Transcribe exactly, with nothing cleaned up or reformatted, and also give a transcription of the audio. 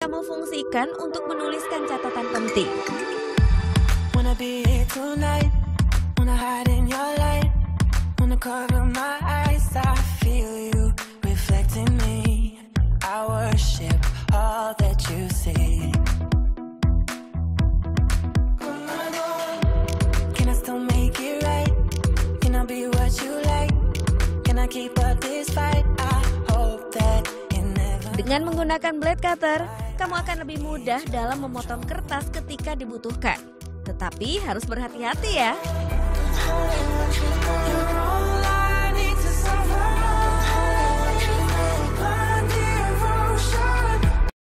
kamu fungsikan untuk menuliskan catatan penting. Wanna be here tonight, wanna hide in your light, wanna cover my eyes, I feel you reflecting me, I worship all that you see. Can I still make it right? Can I be what you like? Can I keep up this fight? I hope that it never. Dengan menggunakan blade cutter, kamu akan lebih mudah dalam memotong kertas ketika dibutuhkan. Tetapi harus berhati-hati ya. You're